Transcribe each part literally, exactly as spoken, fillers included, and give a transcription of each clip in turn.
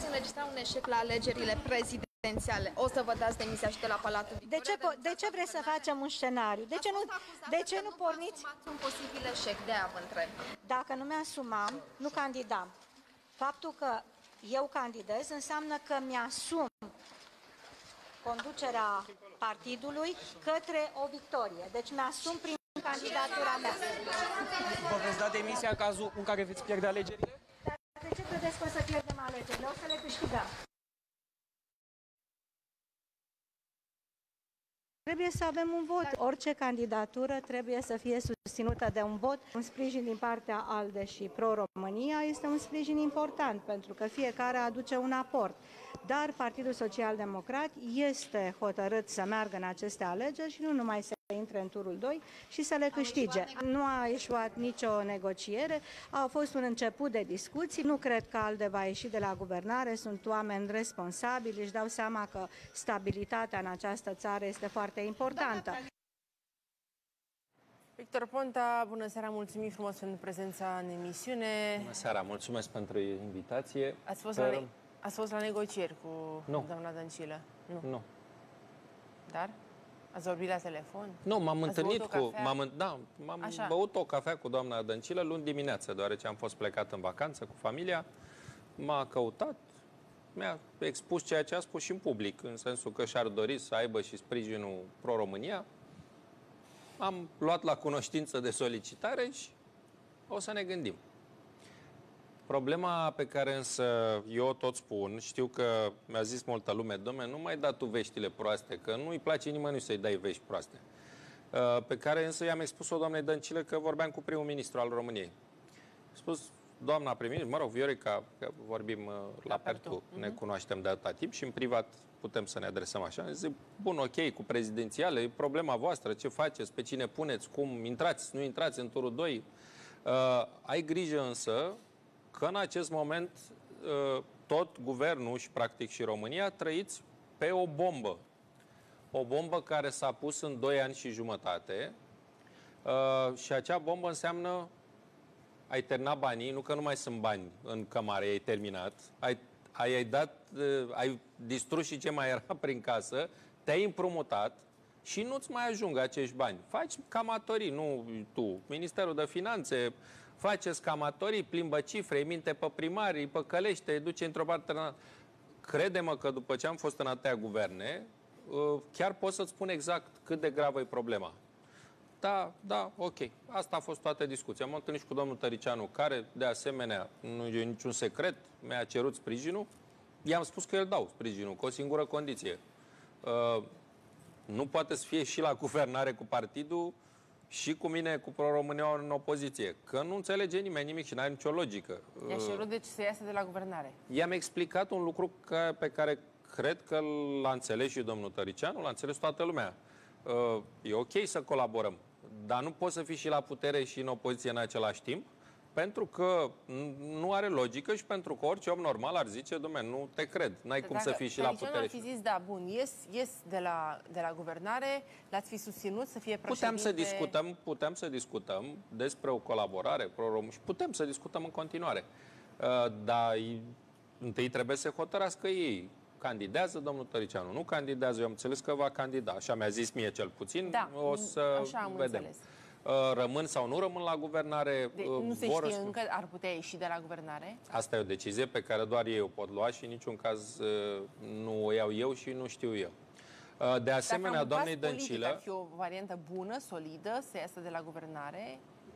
înregistra un eșec la alegerile prezidențiale, o să vă dați demisia și de la Palatul Victoria? De ce, de ce vreți să facem un scenariu? De ce nu, de ce nu porniți? un posibil eșec, de aia vă întreb. Dacă nu mi-asumam, nu candidam. Faptul că eu candidez înseamnă că mi-asum conducerea partidului către o victorie. Deci mi-asum prin candidatura mea. Vă veți da demisia în cazul în care veți pierde alegerile? Dar de ce credeți că o să pierdem alegerile? O să le câștigăm. Trebuie să avem un vot. Orice candidatură trebuie să fie susținută de un vot. Un sprijin din partea ALDE și Pro-România este un sprijin important, pentru că fiecare aduce un aport. Dar Partidul Social Democrat este hotărât să meargă în aceste alegeri și nu numai să intre în turul doi și să le câștige. Nu a ieșuat nicio negociere, a fost un început de discuții. Nu cred că ALDE va ieși de la guvernare, sunt oameni responsabili, își dau seama că stabilitatea în această țară este foarte importantă. Victor Ponta, bună seara, mulțumim frumos pentru prezența în emisiune. Bună seara, mulțumesc pentru invitație. Ați fost, Sper... la, ați fost la negocieri cu nu. doamna Dăncilă? Nu. Nu. Dar? Ați vorbit la telefon? Nu, m-am întâlnit cu... M-am da, băut o cafea cu doamna Dăncilă luni dimineață, deoarece am fost plecat în vacanță cu familia. M-a căutat, mi-a expus ceea ce a spus și în public, în sensul că și-ar dori să aibă și sprijinul Pro-România. Am luat la cunoștință de solicitare și o să ne gândim. Problema pe care însă eu tot spun, știu că mi-a zis multă lume, dom'le, nu mai da tu veștile proaste, că nu-i place nimănui să-i dai vești proaste. Pe care însă i-am expus-o doamnei Dăncilă că vorbeam cu primul ministru al României. A spus, doamna prim-ministru, mă rog, Viorica, că vorbim la, la Pertu, ne cunoaștem de atâta timp și în privat putem să ne adresăm așa. Zic, bun, ok, cu prezidențiale, e problema voastră, ce faceți, pe cine puneți, cum intrați, nu intrați în turul doi. Uh, ai grijă însă că în acest moment tot guvernul și practic și România trăiți pe o bombă. O bombă care s-a pus în doi ani și jumătate și acea bombă înseamnă ai terminat banii, nu că nu mai sunt bani în cămare, ai terminat, ai, ai, ai, dat, ai distrus și ce mai era prin casă, te-ai împrumutat și nu-ți mai ajung acești bani. Faci camatorii, nu tu, Ministerul de Finanțe, faceți camatorii, plimbă cifre, îi minte pe primarii, pe călește, îi duce într-o parte. Crede-mă că după ce am fost în atâtea guverne, chiar pot să-ți spun exact cât de gravă e problema. Da, da, ok. Asta a fost toată discuția. Am întâlnit și cu domnul Tăricianu, care, de asemenea, nu e niciun secret, mi-a cerut sprijinul. I-am spus că el dau sprijinul, cu o singură condiție. Uh, nu poate să fie și la guvernare cu partidul și cu mine, cu Pro-România în opoziție. Că nu înțelege nimeni nimic și n-are nicio logică. I-a cerut deci să iasă de la guvernare. I-am explicat un lucru ca, pe care cred că l-a înțeles și domnul Tăricianu, l-a înțeles toată lumea. Uh, e ok să colaborăm, dar nu poți să fii și la putere și în opoziție în același timp, pentru că nu are logică și pentru că orice om normal ar zice, dom'le, nu te cred, n-ai cum să fii și la putere. Ar fi zis, da, bun, ies, ies de, la, de la guvernare, l-ați fi susținut să fie președinte... Putem să discutăm, putem să discutăm despre o colaborare pro-română și putem să discutăm în continuare. Uh, dar întâi trebuie să hotărască ei. Candidează domnul Tăricianu, nu candidează, eu am înțeles că va candida. Așa mi-a zis mie cel puțin, da, o să așa am vedem. Înțeles. Rămân sau nu rămân la guvernare. De, nu se știe încă, ar putea ieși de la guvernare? Asta e o decizie pe care doar ei o pot lua și în niciun caz nu o iau eu și nu știu eu. De asemenea, doamnei Dăncilă... ar fi o variantă bună, solidă, să iasă de la guvernare?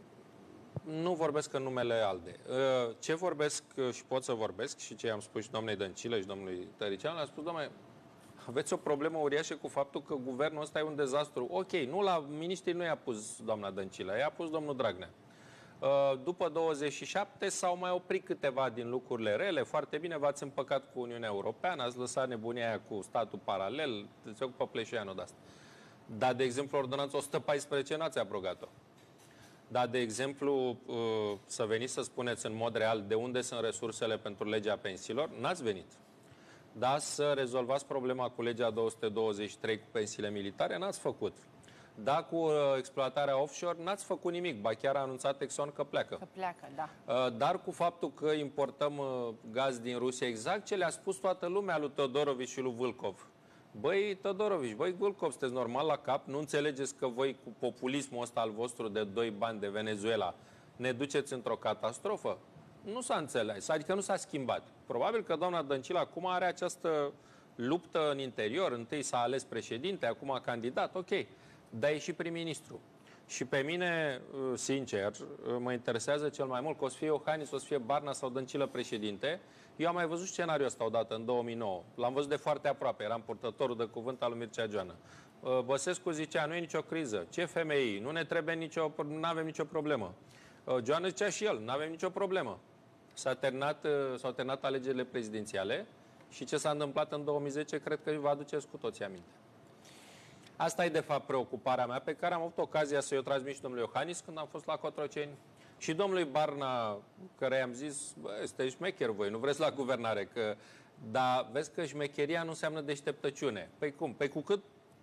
Nu vorbesc în numele ALDE. Ce vorbesc și pot să vorbesc și ce i-am spus și doamnei Dăncilă și domnului Tăricianu, le-am spus, doamne, aveți o problemă uriașă cu faptul că guvernul ăsta e un dezastru. Ok, nu la miniștri nu i-a pus doamna Dăncilă, i-a pus domnul Dragnea. După douăzeci și șapte s-au mai oprit câteva din lucrurile rele. Foarte bine, v-ați împăcat cu Uniunea Europeană, ați lăsat nebunia aia cu statul paralel, se ocupă Pleșoianu de asta. Dar, de exemplu, ordonanța o sută paisprezece n-ați abrogat-o. Dar, de exemplu, să veniți să spuneți în mod real de unde sunt resursele pentru legea pensiilor, n-ați venit. Da, să rezolvați problema cu legea două sute douăzeci și trei cu pensiile militare, n-ați făcut. Da, cu uh, exploatarea offshore n-ați făcut nimic, ba chiar a anunțat Exxon că pleacă. Că pleacă, da. Uh, dar cu faptul că importăm uh, gaz din Rusia, exact ce le-a spus toată lumea lui Todorovici și lui Vâlcov. Băi, Todorovici, băi, Vâlcov, sunteți normal la cap? Nu înțelegeți că voi, cu populismul ăsta al vostru de doi bani de Venezuela, ne duceți într-o catastrofă? Nu s-a înțeles, adică nu s-a schimbat. Probabil că doamna Dăncilă acum are această luptă în interior. Întâi s-a ales președinte, acum a candidat, ok, dar e și prim-ministru. Și pe mine, sincer, mă interesează cel mai mult că o să fie Iohannis, o să fie Barna sau Dăncilă președinte. Eu am mai văzut scenariul ăsta odată, în două mii nouă. L-am văzut de foarte aproape, eram purtătorul de cuvânt al lui Mircea Joană. Băsescu zicea, nu e nicio criză, ce femei, nu ne trebuie nicio, nu avem nicio problemă. Joană zicea și el, nu avem nicio problemă. S-a terminat, s-au terminat alegerile prezidențiale și ce s-a întâmplat în două mii zece, cred că vă aduceți cu toții aminte. Asta e, de fapt, preocuparea mea, pe care am avut ocazia să-i o transmit și domnului Iohannis când am fost la Cotroceni și domnului Barna, care i-am zis, bă, este șmecher voi, nu vreți la guvernare, că... dar vezi că șmecheria nu înseamnă deșteptăciune. Păi cum? Păi cu cât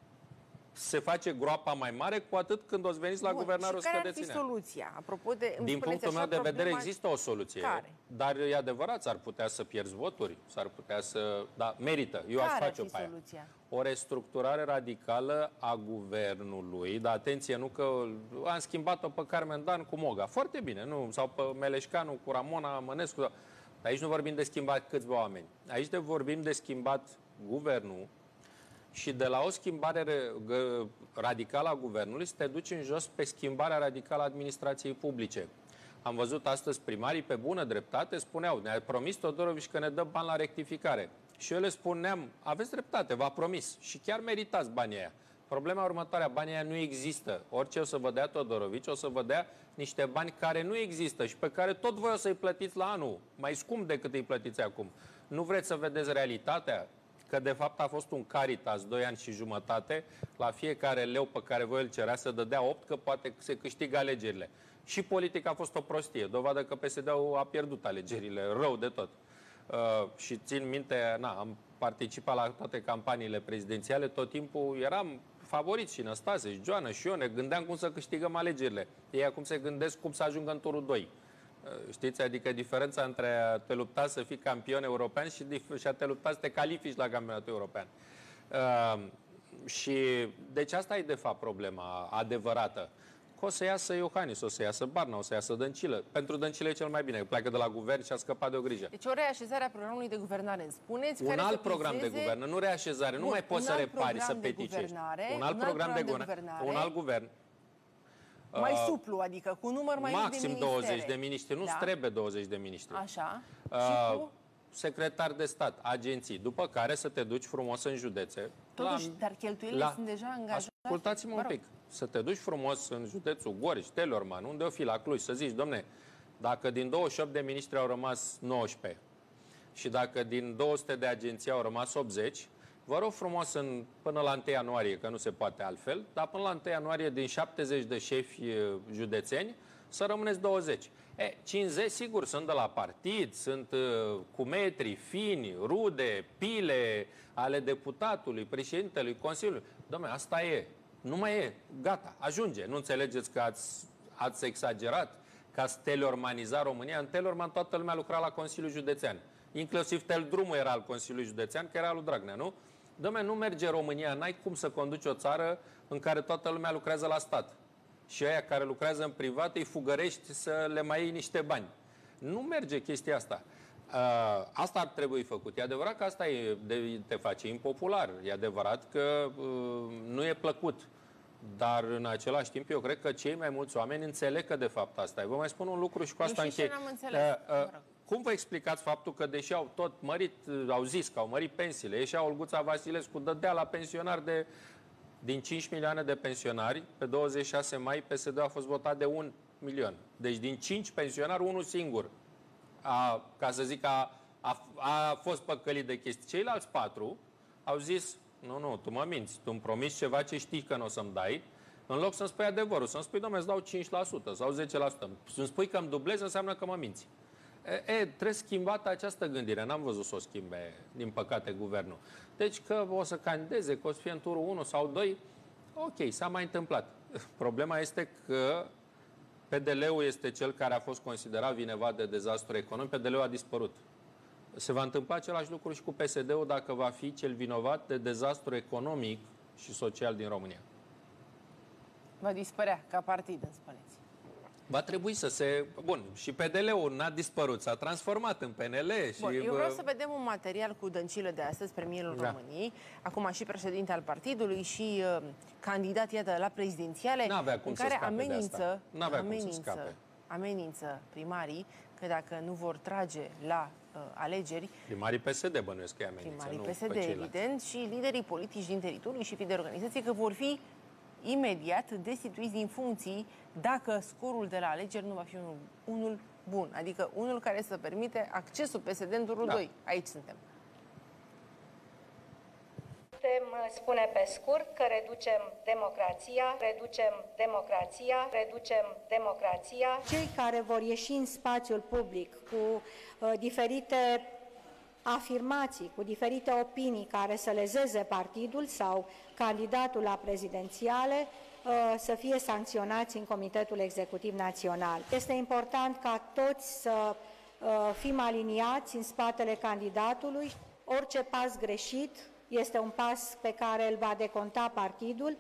se face groapa mai mare, cu atât când o să veniți la guvernare o să scădeți. scădeți. Care ar fi soluția? Apropo de, din punctul meu de vedere problema... există o soluție. Care? Dar e adevărat, s-ar putea să pierzi voturi, s-ar putea să... Da, merită. Eu Care aș face-o pe aia. soluția? O restructurare radicală a guvernului. Dar atenție, nu că am schimbat-o pe Carmen Dan cu Moga. Foarte bine, nu? Sau pe Meleșcanu cu Ramona Mănescu. Dar aici nu vorbim de schimbat câțiva oameni. Aici de vorbim de schimbat guvernul. Și de la o schimbare radicală a guvernului să te duci în jos pe schimbarea radicală a administrației publice. Am văzut astăzi primarii pe bună dreptate spuneau, ne-a promis Todorovici că ne dă bani la rectificare. Și eu le spuneam, aveți dreptate, v-a promis și chiar meritați banii aia. Problema următoarea, banii aia nu există. Orice o să vă dea Todorovici, o să vă dea niște bani care nu există și pe care tot voi o să-i plătiți la anul, mai scump decât îi plătiți acum. Nu vreți să vedeți realitatea? Că de fapt a fost un Caritas, doi ani și jumătate, la fiecare leu pe care voi îl cerea să dădea opt, că poate se câștigă alegerile. Și politica a fost o prostie, dovadă că P S D-ul a pierdut alegerile, rău de tot. Uh, și țin minte, na, am participat la toate campaniile prezidențiale, tot timpul eram favoriți și Năstase, și Joană, și eu, ne gândeam cum să câștigăm alegerile. Ei acum se gândesc cum să ajungă în turul doi. Știți? Adică diferența între a te lupta să fii campion european și, și a te lupta să te califici la campionatul european. Uh, și deci asta e de fapt problema adevărată. Că o să iasă Iohannis, o să iasă Barna, o să iasă Dăncilă. Pentru Dăncilă e cel mai bine, pleacă de la guvern și a scăpat de o grijă. Deci o reașezare a programului de guvernare, îmi spuneți? Un care alt să program vizeze... de guvernare, nu reașezare, Bun, nu mai poți să repari, să peticești. Un alt program de guvernare, un alt guvern. Mai uh, suplu, adică cu număr mai mic de maxim douăzeci de miniștri, nu-ți da. trebuie douăzeci de miniștri. Așa. Uh, și cu... secretar de stat, agenții, după care să te duci frumos în județe. Totuși, la, dar cheltuielile la, sunt deja angajate. Ascultați-mă un pic. Să te duci frumos în județul Gorj, Teleorman, unde o fi la Cluj, să zici, domne, dacă din douăzeci și opt de miniștri au rămas nouăsprezece și dacă din două sute de agenții au rămas optzeci, vă rog frumos în, până la întâi ianuarie, că nu se poate altfel, dar până la întâi ianuarie din șaptezeci de șefi județeni să rămâneți douăzeci. E, cincizeci, sigur, sunt de la partid, sunt uh, cu metri, fini, rude, pile ale deputatului, președintelui Consiliului. Dom'le, asta e. Nu mai e. Gata. Ajunge. Nu înțelegeți că ați, ați exagerat? Că ați teleormanizat România? În Teleorman toată lumea lucra la Consiliul Județean. Inclusiv Teldrumul era al Consiliului Județean, că era al lui Dragnea, nu? Dom'le, nu merge România. N-ai cum să conduci o țară în care toată lumea lucrează la stat. Și aia care lucrează în privat îi fugărești să le mai iei niște bani. Nu merge chestia asta. Uh, asta ar trebui făcut. E adevărat că asta e de, te face impopular. E adevărat că uh, nu e plăcut. Dar în același timp eu cred că cei mai mulți oameni înțeleg că de fapt asta e. Vă mai spun un lucru și cu asta închei. Uh, uh, cum vă explicați faptul că deși au tot mărit, au zis că au mărit pensiile, ieșea Olguța Vasilescu, dădea la pensionari de... Din cinci milioane de pensionari, pe douăzeci și șase mai, P S D a fost votat de un milion. Deci din cinci pensionari, unul singur, a, ca să zic, a, a, a fost păcălit de chestii. Ceilalți patru au zis, nu, nu, tu mă minți, tu îmi promiți ceva ce știi că nu o să-mi dai, în loc să-mi spui adevărul, să-mi spui, dom'le, îți dau cinci la sută sau zece la sută. Să-mi spui că îmi dublezi, înseamnă că mă minți. E, e, trebuie schimbată această gândire. N-am văzut să o schimbe, din păcate, guvernul. Deci că o să candideze, că o să fie în turul unu sau doi, Ok, s-a mai întâmplat. Problema este că P D L-ul este cel care a fost considerat vinovat de dezastru economic. P D L-ul a dispărut. Se va întâmpla același lucru și cu P S D-ul dacă va fi cel vinovat de dezastru economic și social din România. Va dispărea ca partid, îmi spuneți. Va trebui să se... Bun, și P D L-ul n-a dispărut, s-a transformat în P N L și... Bun, eu vreau să vedem un material cu Dăncilă de astăzi, premierul da. României, acum și președinte al partidului și uh, candidat, iată, la prezidențiale, N-avea cum în să care scape de amenință, asta. N-avea amenință, cum să scape. amenință primarii că dacă nu vor trage la uh, alegeri, Primarii P S D bănuiesc că e amenință, primarii nu P S D, pe ceilalți. evident, și liderii politici din teritoriu și fi de organizații, că vor fi imediat destituiți din funcții dacă scorul de la alegeri nu va fi unul, unul bun, adică unul care să permite accesul P S D în turul Da. doi. Aici suntem. Putem spune pe scurt că reducem democrația, reducem democrația, reducem democrația. Cei care vor ieși în spațiul public cu uh, diferite afirmații, cu diferite opinii care să lezeze partidul sau candidatul la prezidențiale, să fie sancționați în Comitetul Executiv Național. Este important ca toți să fim aliniați în spatele candidatului. Orice pas greșit este un pas pe care îl va deconta partidul.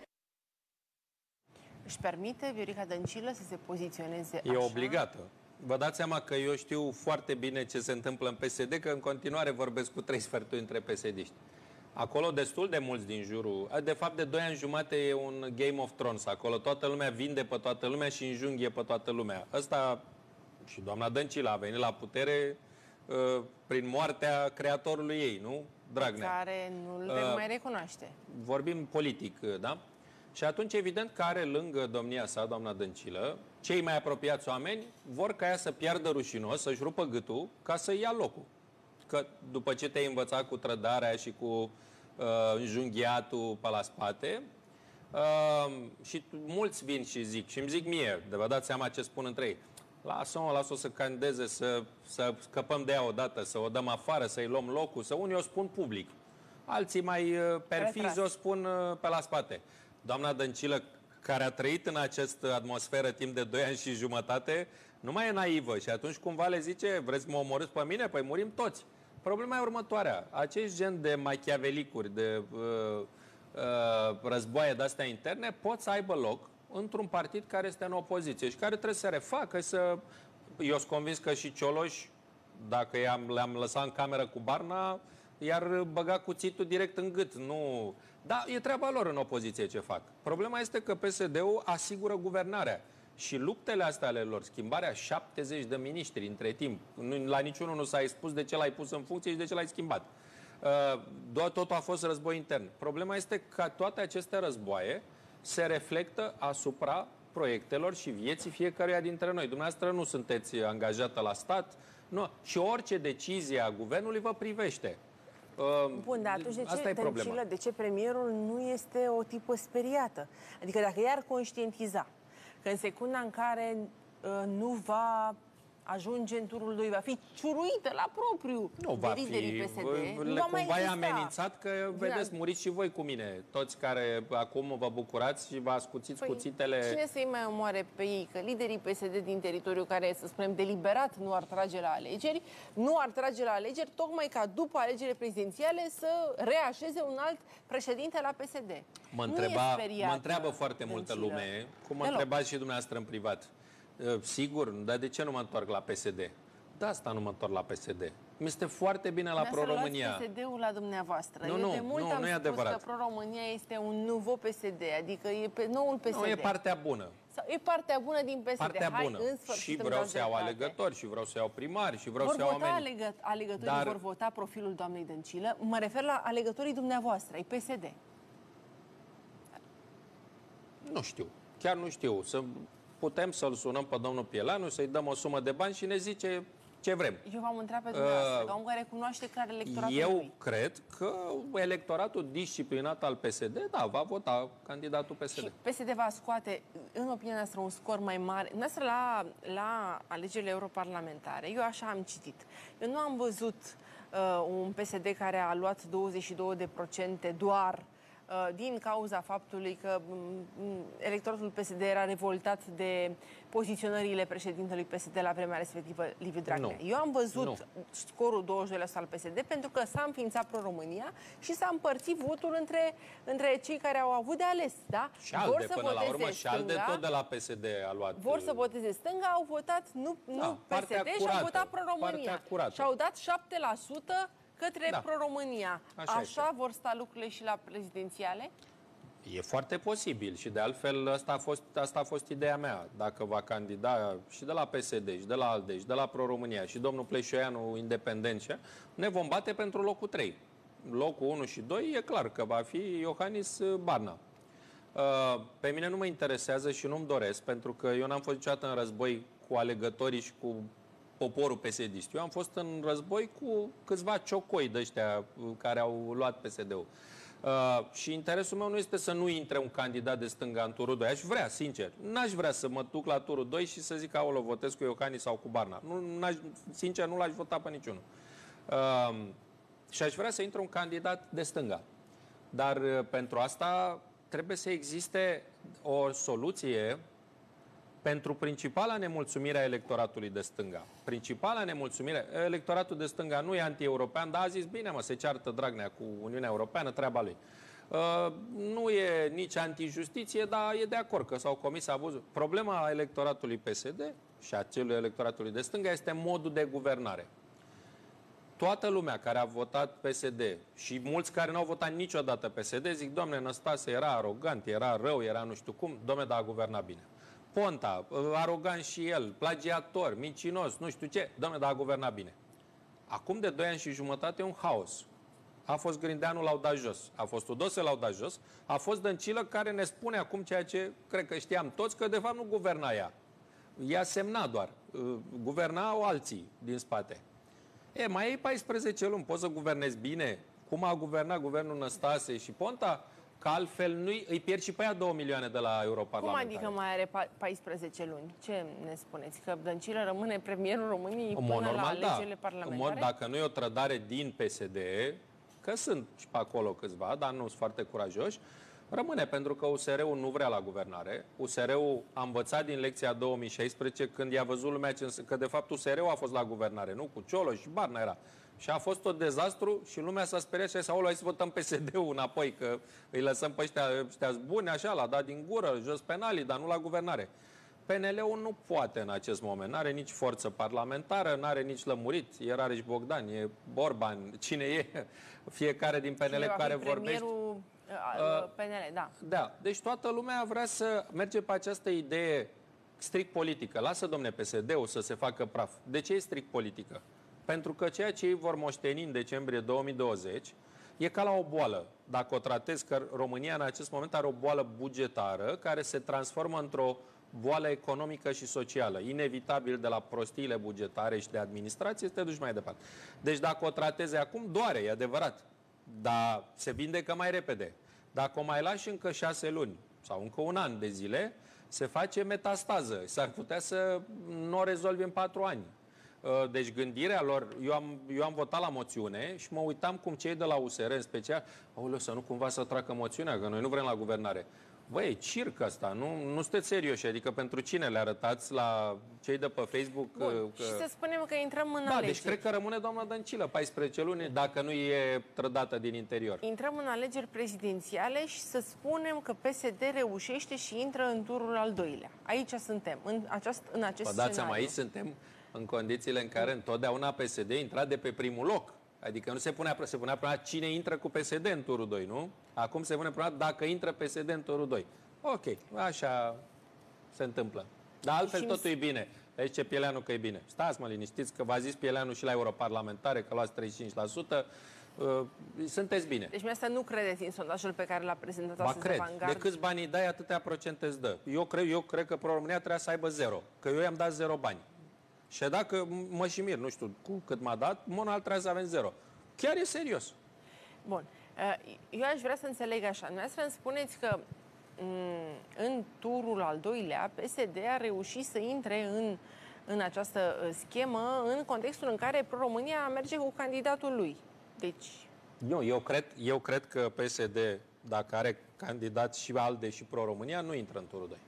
Își permite Viorica Dăncilă să se poziționeze E așa? obligată. Vă dați seama că eu știu foarte bine ce se întâmplă în P S D, că în continuare vorbesc cu trei sferturi între P S D-iști. Acolo destul de mulți din jurul... De fapt, de doi ani jumate e un Game of Thrones. Acolo toată lumea vinde pe toată lumea și înjunghie pe toată lumea. Ăsta și doamna Dăncilă a venit la putere uh, prin moartea creatorului ei, nu? Dragnea. Care nu-l Uh, mai recunoaște. Vorbim politic, da? Și atunci, evident, că are lângă domnia sa, doamna Dăncilă, cei mai apropiați oameni vor ca ea să piardă rușinos, să-și rupă gâtul, ca să ia locul. Că după ce te-ai învățat cu trădarea și cu uh, înjunghiatul pe la spate, uh, și mulți vin și zic, și îmi zic mie, de vă dați seama ce spun între ei, lasă-o, lasă-o să candideze, să, să scăpăm de ea odată, să o dăm afară, să-i luăm locul, să unii o spun public. Alții mai uh, perfizi o spun uh, pe la spate. Doamna Dăncilă, care a trăit în această atmosferă timp de doi ani și jumătate, nu mai e naivă și atunci cumva le zice, vreți să mă omorâți pe mine? Păi murim toți. Problema e următoarea. Acești gen de machiavelicuri, de uh, uh, războaie de-astea interne pot să aibă loc într-un partid care este în opoziție și care trebuie să se refacă, să... Eu sunt convins că și Cioloș, dacă le-am lăsat în cameră cu Barna, i-ar băga cuțitul direct în gât. Nu... Da, e treaba lor în opoziție ce fac. Problema este că P S D-ul asigură guvernarea. Și luptele astea ale lor, schimbarea șaptezeci de miniștri între timp, la niciunul nu s-a spus de ce l-ai pus în funcție și de ce l-ai schimbat. Totul a fost război intern. Problema este că toate aceste războaie se reflectă asupra proiectelor și vieții fiecăruia dintre noi. Dumneavoastră nu sunteți angajată la stat, nu. Și orice decizie a guvernului vă privește. Bun, dar atunci de Asta ce, e problema. Dăncilă, de ce premierul nu este o tipă speriată? Adică dacă i-ar conștientiza că în secunda în care uh, nu va ajunge în turul doi, va fi ciuruită la propriu nu va de liderii fi, P S D, le nu va mai cumva e exista. amenințat că, vedeți, muriți și voi cu mine. Toți care acum vă bucurați și vă ascuțiți Păi, cuțitele... Cine să-i mai omoare pe ei? Că liderii P S D din teritoriu care, să spunem, deliberat nu ar trage la alegeri, nu ar trage la alegeri tocmai ca după alegerile prezidențiale să reașeze un alt președinte la P S D. Mă, Nu întreba, e speriată, mă întreabă foarte multă Dăncilă. lume, cum mă Deloc. întrebați și dumneavoastră în privat. Sigur, dar de ce nu mă întorc la P S D? De asta nu mă întorc la P S D. Mi este foarte bine la Pro-România. P S D-ul la dumneavoastră. Nu, Eu nu, de mult nu, am nu e spus adevărat. că Pro-România este un nouveau P S D, adică e pe noul P S D. Nu, e partea bună. Sau e partea bună din P S D. Partea Hai, bună. în sfârșit, Și îmi vreau dați să iau dreptate. alegători, și vreau să iau primari, și vreau Vor să iau vota oameni. alegă, alegătorii, Dar- vor vota profilul doamnei Dăncilă. Mă refer la alegătorii dumneavoastră, ai P S D. Nu știu. Chiar nu știu. Să putem să-l sunăm pe domnul Pielanu, să-i dăm o sumă de bani și ne zice ce vrem. Eu v-am întrebat pe dumneavoastră, Uh, ca om care cunoaște clar electoratul Eu lui. cred că electoratul disciplinat al P S D, da, va vota candidatul P S D. Și P S D va scoate, în opinia noastră, un scor mai mare. Noastră la, la alegerile europarlamentare, eu așa am citit. Eu nu am văzut uh, un P S D care a luat douăzeci și două de procente doar din cauza faptului că electoratul P S D era revoltat de poziționările președintelui P S D la vremea respectivă, Liviu Dragnea. Nu. Eu am văzut Nu. scorul douăzeci și doi la sută al P S D pentru că s-a înființat Pro-România și s-a împărțit votul între, între cei care au avut de ales. Da? Și ALDE, până la urmă, și ALDE tot de la P S D a luat... Vor să voteze stânga, au votat nu, Da, nu P S partea D și curată, au votat Pro-România. partea curată. Și au dat șapte la sută către Da. Pro-România. Așa Așa este. vor sta lucrurile și la prezidențiale? E foarte posibil și de altfel asta a fost, asta a fost ideea mea. Dacă va candida și de la P S D, și de la ALDE, și de la Pro-România, și domnul Pleșoianu independent, ne vom bate pentru locul trei. Locul unu și doi e clar că va fi Iohannis Barna. Pe mine nu mă interesează și nu-mi doresc, pentru că eu n-am fost niciodată în război cu alegătorii și cu poporul P S D-ist. Eu am fost în război cu câțiva ciocoi de ăștia care au luat P S D-ul. Uh, și interesul meu nu este să nu intre un candidat de stânga în turul doi. Aș vrea, sincer. N-aș vrea să mă duc la turul doi și să zic, aolo, votez cu Iohannis sau cu Barna. Nu, sincer, nu l-aș vota pe niciunul. Uh, și aș vrea să intre un candidat de stânga. Dar uh, pentru asta trebuie să existe o soluție pentru principala nemulțumire a electoratului de stânga. Principala nemulțumire, electoratul de stânga nu e anti-european, dar a zis, bine mă, se ceartă Dragnea cu Uniunea Europeană, treaba lui. Uh, nu e nici anti-justiție, dar e de acord că s-au comis abuzuri. Problema electoratului P S D și a celui electoratului de stânga este modul de guvernare. Toată lumea care a votat P S D și mulți care n-au votat niciodată P S D zic, doamne, Năstase era arogant, era rău, era nu știu cum, doamne, dar a guvernat bine. Ponta, arogant și el, plagiator, mincinos, nu știu ce, doamne, dar a guvernat bine. Acum de doi ani și jumătate e un haos. A fost Grindeanu, l-au dat jos. A fost Tudose, l-au dat jos. A fost Dăncilă care ne spune acum ceea ce cred că știam toți, că de fapt nu guverna ea. Ea semna doar. Guvernau alții din spate. E, mai ai paisprezece luni, poți să guvernezi bine? Cum a guvernat guvernul Năstase și Ponta? Că altfel nu îi pierd și pe aia două milioane de la europarlamentare. Cum adică mai are paisprezece luni? Ce ne spuneți? Că Dăncilă rămâne premierul României în până mod normal, la alegerile da. parlamentare? În mod, dacă nu e o trădare din P S D, că sunt și pe acolo câțiva, dar nu sunt foarte curajoși, rămâne, pentru că U S R-ul nu vrea la guvernare. U S R-ul a învățat din lecția două mii șaisprezece, când i-a văzut lumea că de fapt U S R-ul a fost la guvernare, nu? Cu Cioloș și Barna era. Și a fost tot dezastru și lumea s-a speriat și a zis, aolo, hai să votăm P S D-ul înapoi, că îi lăsăm pe ăștia, ăștia buni, așa, l-a dat din gură, jos penalii, dar nu la guvernare. P N L-ul nu poate în acest moment, n-are nici forță parlamentară, n-are nici lămurit, e Rareș Bogdan, e Orban, cine e, fiecare din P N L care vorbește. Uh, P N L, da. Da, deci toată lumea vrea să merge pe această idee strict politică. Lasă, domne, P S D-ul să se facă praf. De ce e strict politică? Pentru că ceea ce ei vor moșteni în decembrie două mii douăzeci e ca la o boală. Dacă o tratezi, că România în acest moment are o boală bugetară care se transformă într-o boală economică și socială. Inevitabil de la prostiile bugetare și de administrație să te duci mai departe. Deci dacă o tratezi acum, doare, e adevărat. Dar se vindecă mai repede. Dacă o mai lași încă șase luni sau încă un an de zile, se face metastază. S-ar putea să nu o rezolvi în patru ani. Deci gândirea lor, eu am, eu am votat la moțiune și mă uitam cum cei de la U S R în special, aoleu, să nu cumva să tracă moțiunea, că noi nu vrem la guvernare. Băi, e circ asta, nu, nu sunteți serioși, adică pentru cine le arătați la cei de pe Facebook? Bun. Că... Și să spunem că intrăm în da, alegeri. deci cred că rămâne doamna Dăncilă paisprezece luni, dacă nu e trădată din interior. Intrăm în alegeri prezidențiale și să spunem că P S D reușește și intră în turul al doilea. Aici suntem, în, aceast, în acest Vă dați scenariu. seama, aici suntem în condițiile în care întotdeauna P S D intra de pe primul loc. Adică nu se punea, se punea problema cine intră cu P S D în turul doi, nu? Acum se pune problema dacă intră P S D în turul doi. Ok, așa se întâmplă. Dar altfel și totul e bine. Aici ce Pieleanu că e bine. Stați mă liniștiți că v-a zis Pieleanu și la europarlamentare că luați treizeci și cinci la sută. Uh, sunteți bine. Deci mi-asta nu credeți în sondajul pe care l-a prezentat ba, astăzi cred. Avangard? De câți bani îi dai, atâtea procente îți dă. Eu cred, eu cred că Pro-România trebuia să aibă zero. Că eu i-am dat zero bani. Și dacă mă și mir, nu știu cu cât m-a dat, monal trebuie să avem zero. Chiar e serios. Bun. Eu aș vrea să înțeleg așa. Dumneavoastră îmi spuneți că în turul al doilea, P S D a reușit să intre în, în această schemă în contextul în care Pro-România merge cu candidatul lui. Deci... Nu, eu cred, eu cred că P S D dacă are candidat și ALDE și Pro-România, nu intră în turul doi.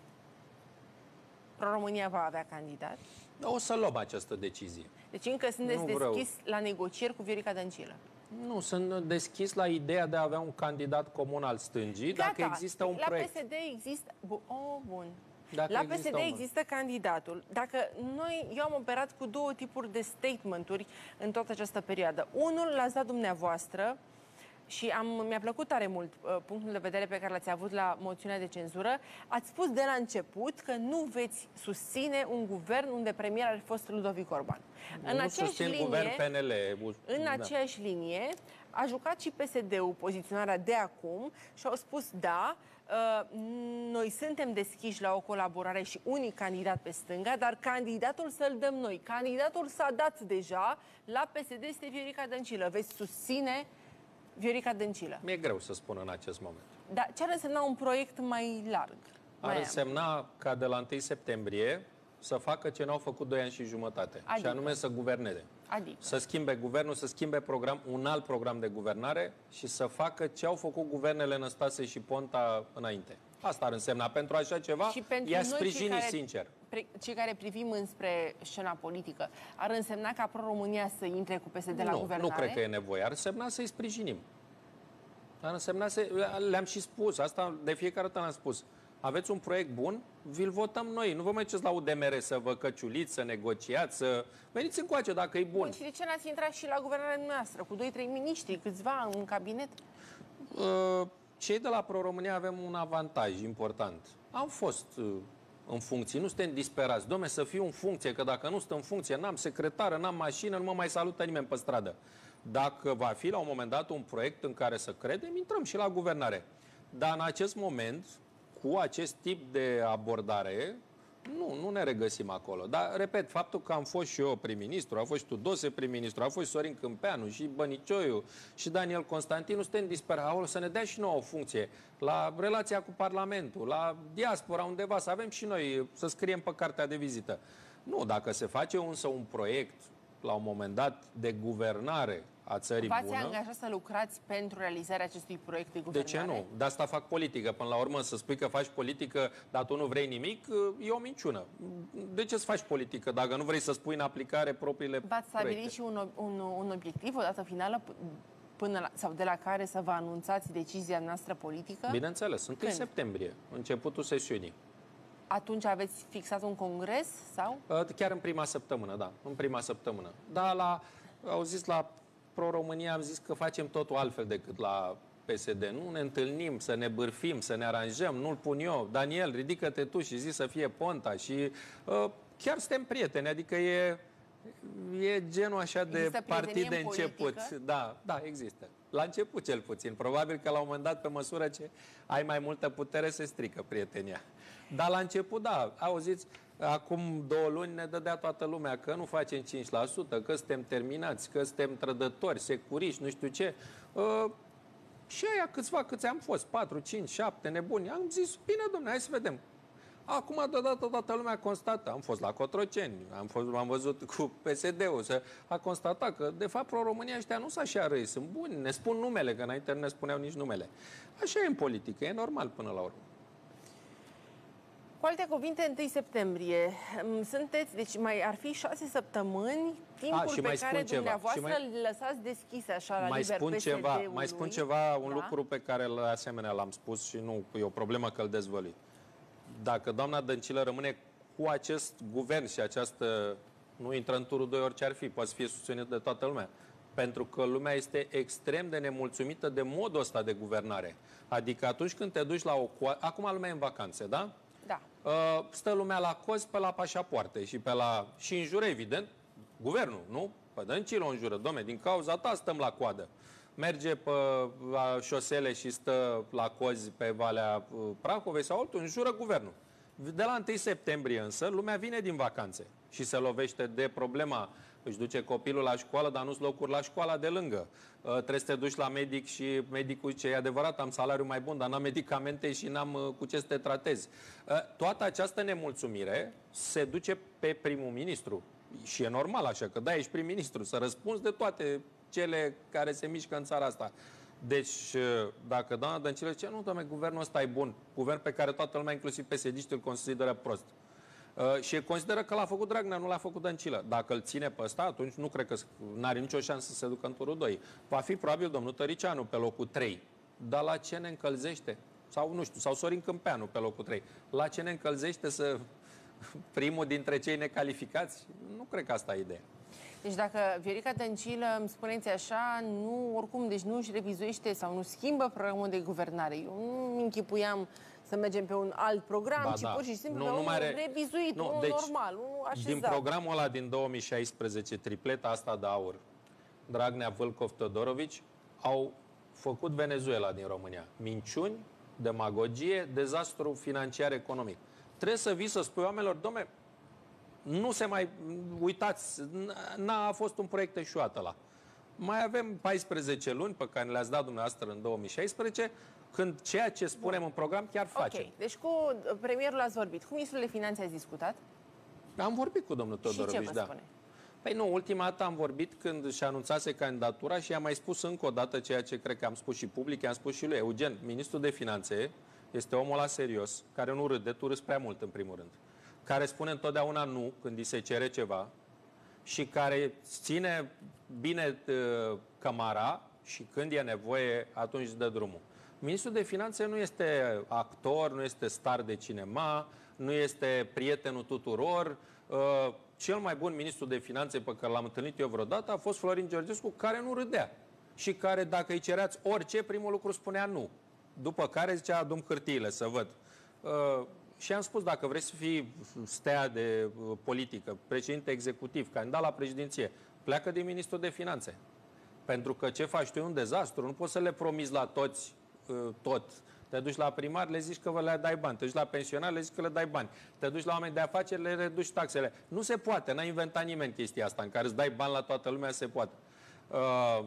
Pro-România va avea candidat? O să luăm această decizie. Deci încă sunteți Nu deschis vreau. la negocieri cu Viorica Dăncilă? Nu, sunt deschis la ideea de a avea un candidat comun al stângii, Gata. dacă există un la proiect. P S D există... Bu- oh, bun. Dacă La există P S D un- există candidatul. Dacă noi, eu am operat cu două tipuri de statementuri în toată această perioadă. Unul l-ați dat dumneavoastră și am, mi-a plăcut tare mult uh, punctul de vedere pe care l-ați avut la moțiunea de cenzură. Ați spus de la început că nu veți susține un guvern unde premier ar fi fost Ludovic Orban. Nu în aceeași susțin linie, guvern P N L. în Da. aceeași linie a jucat și P S D-ul poziționarea de acum și au spus da, uh, noi suntem deschiși la o colaborare și unii candidat pe stânga, dar candidatul să-l dăm noi. Candidatul s-a dat deja, la P S D este Viorica Dăncilă. Veți susține Viorica Dăncilă. Mi-e greu să spun în acest moment. Dar ce ar însemna un proiect mai larg? Ar Mai însemna ca de la întâi septembrie să facă ce n-au făcut doi ani și jumătate. Adică? Și anume să guverneze. Adică? Să schimbe guvernul, să schimbe program, un alt program de guvernare și să facă ce au făcut guvernele Năstase și Ponta înainte. Asta ar însemna. Pentru așa ceva, Și pentru i-a noi, cei sprijini care- sincer. Pre- cei care privim înspre scena politică, ar însemna ca Pro-România să intre cu P S D la Nu, guvernare? nu cred că e nevoie. Ar însemna să-i sprijinim. Ar însemna să... Le-am și spus, asta de fiecare dată l-am spus. Aveți un proiect bun, vi-l votăm noi. Nu vă mergeți la U D M R să vă căciuliți, să negociați, să... Veniți încoace dacă e bun. Bun, și de ce n-ați intrat și la guvernarea noastră, cu doi trei miniștri, câțiva în cabinet? Uh, Cei de la Pro-România avem un avantaj important. Am fost uh, în funcție, nu suntem disperați. Dom'le, să fiu în funcție, că dacă nu sunt în funcție, n-am secretară, n-am mașină, nu mă mai salută nimeni pe stradă. Dacă va fi la un moment dat un proiect în care să credem, intrăm și la guvernare. Dar în acest moment, cu acest tip de abordare, nu, nu ne regăsim acolo. Dar, repet, faptul că am fost și eu prim-ministru, a fost și Tudose prim-ministru, a fost și Sorin Câmpeanu, și Bănicioiu, și Daniel Constantinu, suntem disperați să ne dea și nouă o funcție la relația cu Parlamentul, la diaspora undeva, să avem și noi, să scriem pe cartea de vizită. Nu, dacă se face însă un proiect, la un moment dat, de guvernare a țării V-ați bună... angajat să lucrați pentru realizarea acestui proiect de De guvernare? ce nu? De asta fac politică. Până la urmă, să spui că faci politică, dar tu nu vrei nimic, e o minciună. De ce să faci politică dacă nu vrei să spui în aplicare propriile V-ați stabilit proiecte? și un, un, un obiectiv, o dată finală, p- până la, sau de la care să vă anunțați decizia noastră politică? Bineînțeles, întâi Când? septembrie, începutul sesiunii. Atunci aveți fixat un congres sau? Chiar în prima săptămână, da. În prima săptămână. Da, la, au zis la Pro-România, am zis că facem totul altfel decât la P S D. Nu ne întâlnim, să ne bârfim, să ne aranjăm, nu-l pun eu. Daniel, ridică-te tu și zi să fie Ponta. Și uh, chiar suntem prieteni, adică e, e genul așa de Există partid de prietenie în început. politică? Da, da, există. La început cel puțin. Probabil că la un moment dat, pe măsură ce ai mai multă putere, se strică prietenia. Dar la început, da, auziți, acum două luni ne dădea toată lumea că nu facem cinci la sută, că suntem terminați, că suntem trădători, securiști, nu știu ce. Uh, și aia câțiva câți am fost, patru, cinci, șapte nebuni. Am zis, bine, domnule, hai să vedem. Acum, deodată, toată lumea constată. Am fost la Cotroceni, am, fost, am văzut cu P S D-ul, să, a constatat că, de fapt, Pro-România ăștia nu sunt așa răi, sunt buni, ne spun numele, că înainte nu ne spuneau nici numele. Așa e în politică, e normal până la urmă. Cu alte cuvinte, întâi septembrie. Sunteți, deci mai ar fi șase săptămâni, timpul A, și pe mai care spun ceva, dumneavoastră și mai- îl lăsați deschise așa la Mai liber spun, P S D-ului. ceva, mai spun ceva, un Da? lucru pe care, la asemenea, l-am spus și nu e o problemă că îl dezvălui. Dacă doamna Dăncilă rămâne cu acest guvern și această... Nu intră în turul doi orice ar fi, poate să fie susținut de toată lumea. Pentru că lumea este extrem de nemulțumită de modul ăsta de guvernare. Adică atunci când te duci la o... Acum lumea e în vacanțe, da? Da. Uh, stă lumea la cozi pe la pașapoarte și pe la... Și înjură, evident, guvernul, nu? Pe Dăncilă o înjură. Dom'le, din cauza ta stăm la coadă. Merge pe la șosele și stă la cozi pe Valea uh, Prahovei sau altul, înjură guvernul. De la întâi septembrie însă, lumea vine din vacanțe și se lovește de problema. Își duce copilul la școală, dar nu-s locuri la școala de lângă. Uh, trebuie să te duci la medic și medicul zice, e adevărat, am salariu mai bun, dar n-am medicamente și n-am uh, cu ce să te tratezi. Uh, toată această nemulțumire se duce pe primul ministru. Și e normal așa, că da, ești prim-ministru, să răspunzi de toate cele care se mișcă în țara asta. Deci, dacă doamna Dăncilă zice, nu, doamne, guvernul ăsta e bun, guvern pe care toată lumea, inclusiv P S D-știi, îl consideră prost. Uh, și consideră că l-a făcut Dragnea, nu l-a făcut Dăncilă. Dacă îl ține pe ăsta, atunci nu cred că n-are nicio șansă să se ducă în turul doi. Va fi probabil domnul Tăricianu pe locul trei. Dar la ce ne încălzește? Sau, nu știu, sau Sorin Câmpeanu pe locul trei. La ce ne încălzește să primul dintre cei necalificați? Nu cred că asta e ideea. Deci dacă Viorica Dăncilă, îmi spuneți așa, nu, oricum, deci nu își revizuiește sau nu schimbă programul de guvernare. Eu nu închipuiam să mergem pe un alt program, ba, ci da. pur și simplu nu, nu mai re... revizuit, nu, unul deci, normal, unul așezat. Din programul ăla din două mii șaisprezece, tripleta asta de aur, Dragnea, Vâlcov, Todorovici, au făcut Venezuela din România. Minciuni, demagogie, dezastru financiar economic. Trebuie să vii să spui oamenilor, dom'le, nu se mai uitați, n-a fost un proiect eșuat ăla. Mai avem paisprezece luni pe care le-ați dat dumneavoastră în două mii șaisprezece, când ceea ce spunem Bun. în program chiar facem. Ok, deci cu premierul ați vorbit. Cu ministrul de finanțe ați discutat? Am vorbit cu domnul Todorovici, și ce vă da. spune? Păi nu, ultima dată am vorbit când și anunțase candidatura și am mai spus încă o dată ceea ce cred că am spus și public, am spus și lui Eugen, ministrul de finanțe este omul ăla serios, care nu râde, tu râzi prea mult în primul rând, care spune întotdeauna nu când îi se cere ceva și care ține bine uh, cămara și când e nevoie, atunci dă drumul. Ministrul de finanțe nu este actor, nu este star de cinema, nu este prietenul tuturor. Uh, cel mai bun ministru de finanțe pe care l-am întâlnit eu vreodată a fost Florin Georgescu, care nu râdea și care, dacă îi cereați orice, primul lucru spunea nu. După care zicea, adu-mi hârtiile să văd. Uh, și am spus, dacă vrei să fii stea de uh, politică, președinte executiv, candidat la președinție, pleacă din ministrul de finanțe. Pentru că ce faci tu e un dezastru, nu poți să le promiți la toți uh, tot. Te duci la primar, le zici că vă le dai bani. Te duci la pensionar, le zici că le dai bani. Te duci la oameni de afaceri, le reduci taxele. Nu se poate, n-a inventat nimeni chestia asta, în care îți dai bani la toată lumea, se poate. Uh,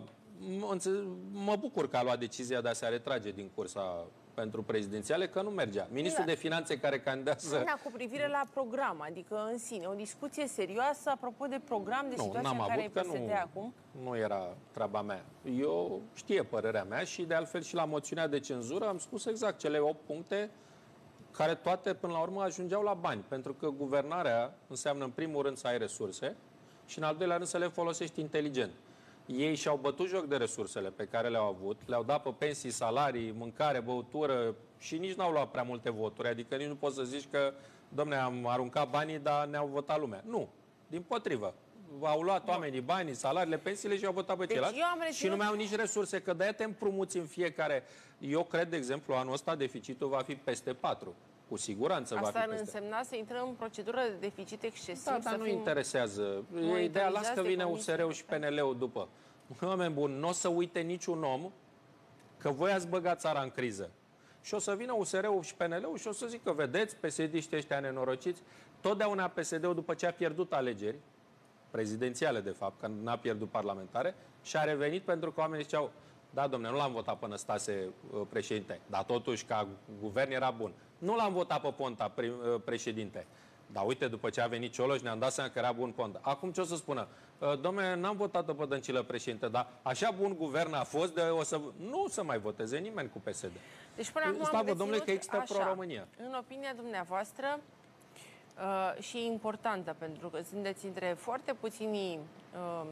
mă bucur că a luat decizia de a se retrage din cursa pentru prezidențiale, că nu mergea. Ministrul da. de Finanțe care candidează... Da, cu privire la program, adică în sine, o discuție serioasă apropo de program, de nu, situația în care e P S D nu, acum? Nu era treaba mea. Eu știe părerea mea și de altfel și la moțiunea de cenzură am spus exact cele opt puncte care toate până la urmă ajungeau la bani. Pentru că guvernarea înseamnă în primul rând să ai resurse și în al doilea rând să le folosești inteligent. Ei și-au bătut joc de resursele pe care le-au avut, le-au dat pe pensii, salarii, mâncare, băutură și nici n-au luat prea multe voturi. Adică nici nu poți să zici că, domne, am aruncat banii, dar ne-au votat lumea. Nu. Dimpotrivă. Au luat oamenii banii, salariile, pensiile și au votat pe deci ceilalți reținut... și nu mai au nici resurse, că de-aia te împrumuți în fiecare. Eu cred, de exemplu, anul ăsta deficitul va fi peste patru. Cu siguranță Asta va fi peste. Asta ar însemna să intrăm în procedură de deficit excesiv? Da, dar nu fim... interesează. E ideea, las că vine U S R-ul și P N L-ul după. Oameni buni, nu o să uite niciun om că voi ați băgat țara în criză. Și o să vină U S R-ul și P N L-ul și o să zică, vedeți, P S D-știi ăștia nenorociți, totdeauna P S D-ul după ce a pierdut alegeri, prezidențiale de fapt, că n-a pierdut parlamentare, și a revenit pentru că oamenii ziceau, da, domne, nu l-am votat până Stase președinte, dar totuși ca guvern era bun. Nu l-am votat pe Ponta pre președinte. Dar uite, după ce a venit Cioloș, ne-am dat seama că era bun Ponta. Acum ce o să spună? Dom'le, n-am votat-o pe Dăncilă președinte, dar așa bun guvern a fost, de o să... nu o să mai voteze nimeni cu P S D. Deci până acum Slavă, am reținut, domnule, că există așa, Pro-România. în opinia dumneavoastră, uh, și importantă, pentru că sunteți între foarte puțini uh,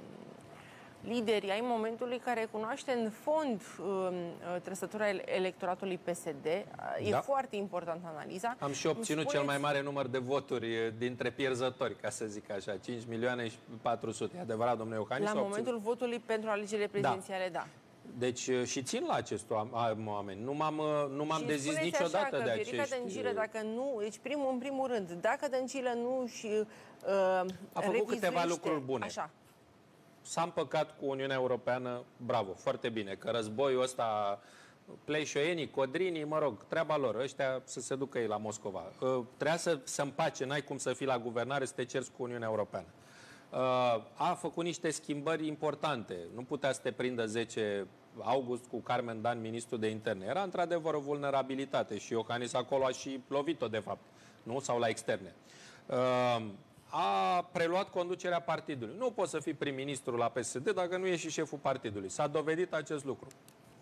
lideri ai momentului care cunoaște în fond uh, trăsătura electoratului P S D. E da. foarte importantă analiza. Am și obținut spuneți... cel mai mare număr de voturi dintre pierzători, ca să zic așa, cinci milioane și patru sute. E adevărat, domnule Iohannis? La momentul obținut... votului pentru alegerile prezidențiale, da. da. Deci și țin la acest oameni. Nu m-am nu m-am dezis niciodată așa, de acești... Viorica Dăncilă, dacă nu, deci primul, în primul rând, dacă Dăncilă nu și uh, a făcut câteva lucruri bune. Așa. S-a împăcat cu Uniunea Europeană, bravo, foarte bine, că războiul ăsta, pleișoienii, codrinii, mă rog, treaba lor, ăștia să se ducă ei la Moscova. Uh, trebuia să se împace, n-ai cum să fii la guvernare, să te cerți cu Uniunea Europeană. Uh, a făcut niște schimbări importante. Nu putea să te prindă zece august cu Carmen Dan, ministru de interne. Era într-adevăr o vulnerabilitate și Iohannis acolo a și lovit-o, de fapt, nu? Sau la externe. Uh, a preluat conducerea partidului. Nu poți să fii prim-ministru la P S D dacă nu ești și șeful partidului. S-a dovedit acest lucru.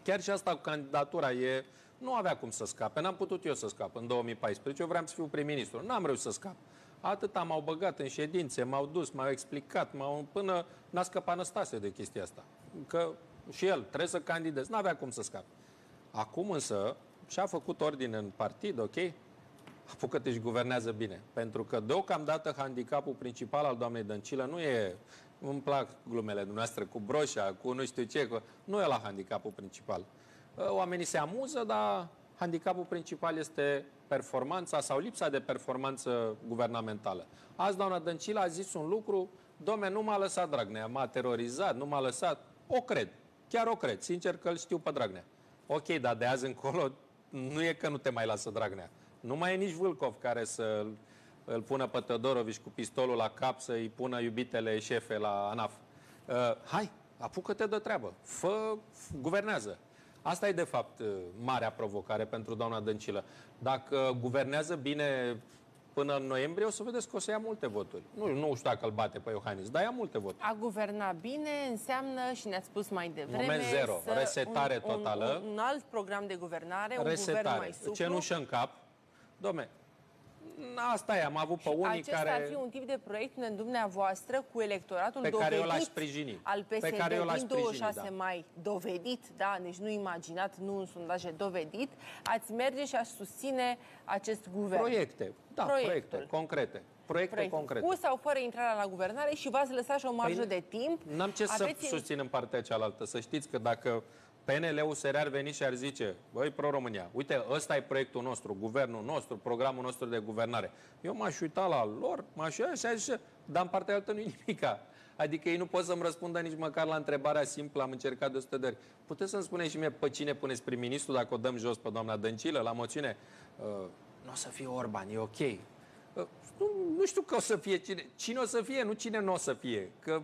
Chiar și asta cu candidatura e... Nu avea cum să scape. N-am putut eu să scap în două mii paisprezece. Eu vreau să fiu prim-ministru. N-am reușit să scap. Atâta m-au băgat în ședințe, m-au dus, m-au explicat, m-au... până n-a scăpat Năstase de chestia asta. Că și el trebuie să candideze. N-avea cum să scape. Acum însă și-a făcut ordine în partid, ok? Apucă-te și guvernează bine. Pentru că deocamdată handicapul principal al doamnei Dăncilă nu e... Îmi plac glumele dumneavoastră cu broșa, cu nu știu ce, cu... nu e la handicapul principal. Oamenii se amuză, dar handicapul principal este performanța sau lipsa de performanță guvernamentală. Azi doamna Dăncilă a zis un lucru, dom'le, nu m-a lăsat Dragnea, m-a terorizat, nu m-a lăsat. O cred, chiar o cred, sincer că îl știu pe Dragnea. Ok, dar de azi încolo nu e că nu te mai lasă Dragnea. Nu mai e nici Vâlcov care să îl pună pe Teodorovici cu pistolul la cap să-i pună iubitele șefe la ANAF. Uh, hai, apucă-te de treabă, fă, guvernează. Asta e, de fapt, marea provocare pentru doamna Dăncilă. Dacă guvernează bine până în noiembrie, o să vedeți că o să ia multe voturi. Nu, nu știu dacă îl bate pe Iohannis, dar ia multe voturi. A guverna bine înseamnă, și ne-ați spus mai devreme, moment zero, să resetare un, totală. Un, un alt program de guvernare, resetare, un guvern mai suplu. cenușă în cap. Dom'le, asta e, am avut pe unii acesta care... ar fi un tip de proiect în dumneavoastră cu electoratul pe dovedit care eu l-aș sprijini. al P S D pe care eu l-aș din douăzeci și șase sprijini, da. mai, dovedit, da, deci nu imaginat, nu în sondaje, dovedit, ați merge și ați susține acest guvern. Proiecte, da, Proiectul. proiecte concrete. Proiecte Proiectul. concrete. Cu sau fără intrarea la guvernare și v-ați lăsat și o marjă Păi, de timp. N-am ce Aveți să susțin în partea cealaltă. Să știți că dacă P N L-ul S R ar veni și ar zice, băi, Pro-România, uite, ăsta e proiectul nostru, guvernul nostru, programul nostru de guvernare. Eu m-aș uita la lor, m-aș uita și aș zice, dar în partea altă nu-i nimica. Adică ei nu pot să-mi răspundă nici măcar la întrebarea simplă, am încercat de o sută de ori. Puteți să-mi spuneți și mie pe cine puneți prim-ministru dacă o dăm jos pe doamna Dăncilă la moțiune? Uh, nu o să fie Orban, e ok. Uh, nu, nu știu că o să fie cine. Cine o să fie, nu cine nu o să fie. Că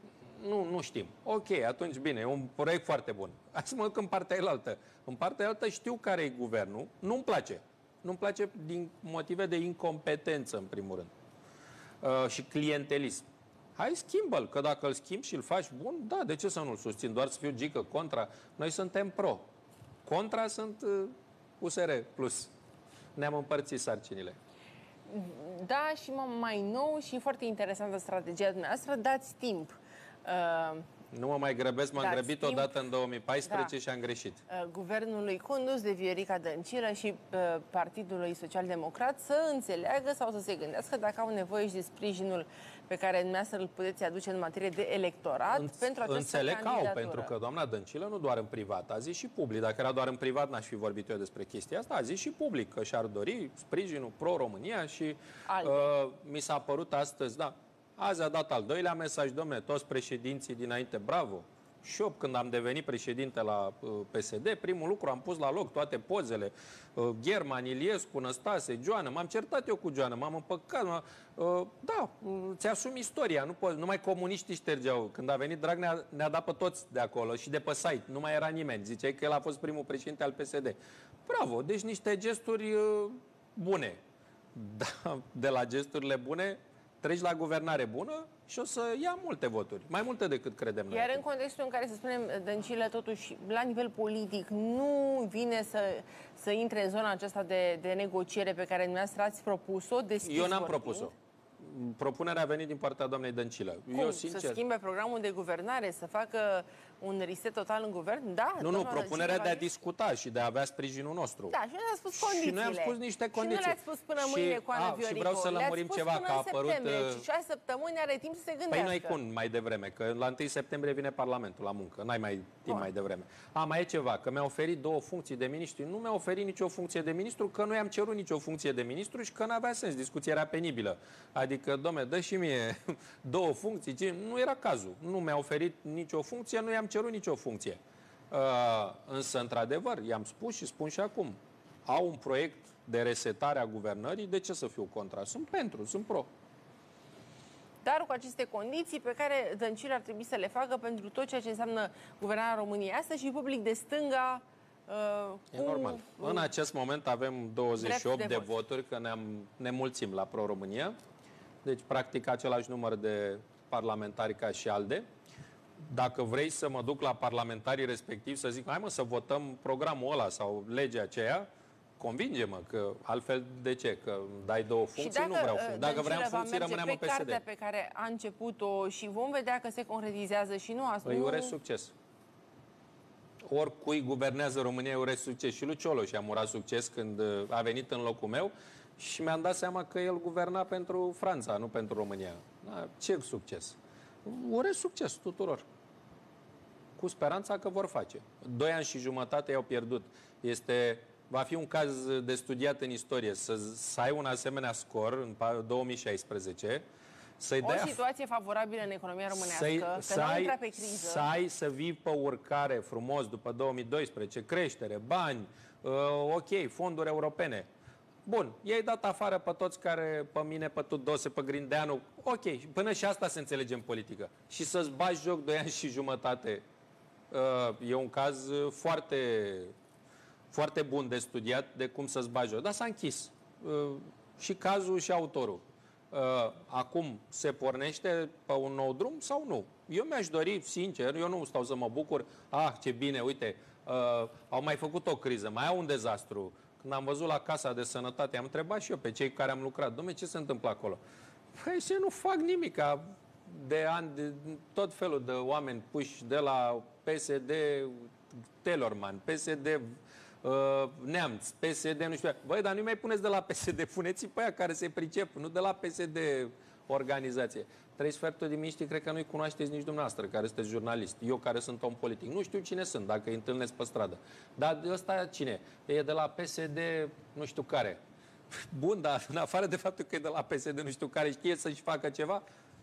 nu, nu știm. Ok, atunci bine, e un proiect foarte bun. Hai să mă duc în partea elaltă. În partea elaltă știu care e guvernul, nu-mi place. Nu-mi place din motive de incompetență, în primul rând. Uh, și clientelism. Hai, schimbă-l, că dacă îl schimbi și îl faci bun, da, de ce să nu-l susțin? Doar să fiu gică, contra. Noi suntem pro. Contra sunt uh, U S R plus. Ne-am împărțit sarcinile. Da, și mai nou și foarte interesantă strategia dumneavoastră, dați timp. Uh, Nu mă mai grăbesc, m-am grăbit timp. odată în două mii paisprezece Da. și am greșit. Uh, guvernului condus de Viorica Dăncilă și uh, Partidului Social-Democrat să înțeleagă sau să se gândească dacă au nevoie și de sprijinul pe care dumneavoastră îl puteți aduce în materie de electorat Înț- pentru această Înțeleg că au, candidatură. pentru că doamna Dăncilă nu doar în privat, a zis și public. Dacă era doar în privat, n-aș fi vorbit eu despre chestia asta, a zis și public că și-ar dori sprijinul pro-România și uh, mi s-a părut astăzi, da, azi a dat al doilea mesaj, domne, toți președinții dinainte, bravo. Și eu, când am devenit președinte la uh, P S D, primul lucru, am pus la loc toate pozele. Uh, Gherman, Iliescu, Năstase, Joană. M-am certat eu cu Joană, m-am împăcat. M-am, uh, da, uh, ți-asumi istoria. Nu poți, numai comuniștii ștergeau. Când a venit Dragnea, ne-a dat pe toți de acolo și de pe site. Nu mai era nimeni. Ziceai că el a fost primul președinte al P S D. Bravo, deci niște gesturi uh, bune. Da, de la gesturile bune treci la guvernare bună și o să ia multe voturi, mai multe decât credem noi. Iar în contextul în care, să spunem, Dăncilă, totuși, la nivel politic, nu vine să, să intre în zona aceasta de, de negociere pe care dumneavoastră ați propus-o, Eu n-am propus-o. Propunerea a venit din partea doamnei Dăncilă. Cum? Eu, sincer... Să schimbe programul de guvernare, să facă un reset total în guvern? Da. Nu, nu, propunerea de a discuta și de a avea sprijinul nostru. Da, și noi am spus condițiile. Și noi am spus niște condiții. Și nu le-ați spus până și, mâine cu Ana a, Viorico. Și vreau să lămurim ceva, că a apărut... Și șase săptămâni are timp să se gândească. Păi noi cum mai devreme, că la întâi septembrie vine Parlamentul la muncă, n-ai mai timp oh. mai devreme. A, mai e ceva, că mi-a oferit două funcții de ministru. Nu mi-a oferit nicio funcție de ministru, că nu i-am cerut nicio funcție de ministru și că n-avea sens, discuția era penibilă. Adică, dom'le, dă și mie două funcții, nu era cazul. Nu mi-a oferit nicio funcție, nu i-am cerut nicio funcție. Uh, însă, într-adevăr, i-am spus și spun și acum, au un proiect de resetare a guvernării, de ce să fiu contra? Sunt pentru, sunt pro. Dar cu aceste condiții pe care Dăncilă ar trebui să le facă pentru tot ceea ce înseamnă guvernarea României astăzi și public de stânga. Uh, e cu... normal. În acest moment avem douăzeci și opt de, de vot. voturi, că ne-am, ne mulțim la Pro-România. Deci, practic, același număr de parlamentari ca și ALDE. dacă vrei să mă duc la parlamentarii respectiv să zic, hai mă să votăm programul ăla sau legea aceea, convinge-mă, că altfel de ce? Că dai două funcții, dacă, nu vreau funcții. Dacă vreau funcții, rămâneam în P S D. Pe cartea pe care a început-o și vom vedea că se concretizează și nu asta. Îi urez succes. Oricui guvernează România, îi urez succes. Și lui Cioloș am urat succes când a venit în locul meu și mi-am dat seama că el guverna pentru Franța, nu pentru România. Da, ce succes? Urez succes tuturor. Cu speranța că vor face. Doi ani și jumătate i-au pierdut. Este... Va fi un caz de studiat în istorie să, să ai un asemenea scor în două mii șaisprezece, să-i o situație favorabilă în economia românească, să, să nu ai, intra pe criză. Să ai să vii pe urcare frumos după două mii doisprezece, creștere, bani, uh, ok, fonduri europene. Bun, i-ai dat afară pe toți care, pe mine, pe Tudose, pe Grindeanu, ok, până și asta se înțelege în politică. Și să-ți bagi joc doi ani și jumătate, uh, e un caz foarte... foarte bun de studiat de cum să-ți bagi joc. Dar s-a închis. Uh, și cazul și autorul. Uh, acum se pornește pe un nou drum sau nu? Eu mi-aș dori, sincer, eu nu stau să mă bucur, ah, ce bine, uite, uh, au mai făcut o criză, mai au un dezastru. Când am văzut la Casa de Sănătate, am întrebat și eu pe cei care am lucrat, dom'le, ce se întâmplă acolo? Păi și nu fac nimic, de ani, de tot felul de oameni puși de la P S D, Telorman, P S D Uh, Neamț, P S D, nu știu. Băi, dar nu mai puneți de la P S D, puneți pe aia care se pricep, nu de la P S D organizație. Trei sferturi din miniștri cred că nu-i cunoașteți nici dumneavoastră, care sunteți jurnalist. Eu care sunt om politic. Nu știu cine sunt, dacă îi întâlnesc pe stradă. Dar ăsta cine? E de la P S D nu știu care. Bun, dar în afară de faptul că e de la P S D nu știu care, știe să-și facă ceva?